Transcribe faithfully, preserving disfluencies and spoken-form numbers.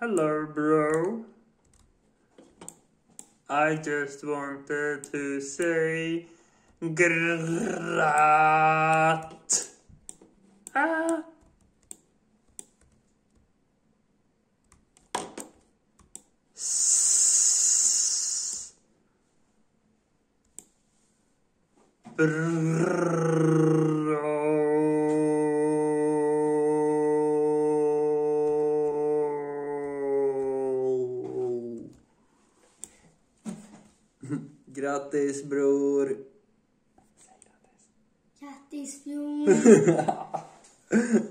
Hello, bro. I just wanted to say Gratz. Ah. S. Bro. Grattis, bror. Grattis, bror.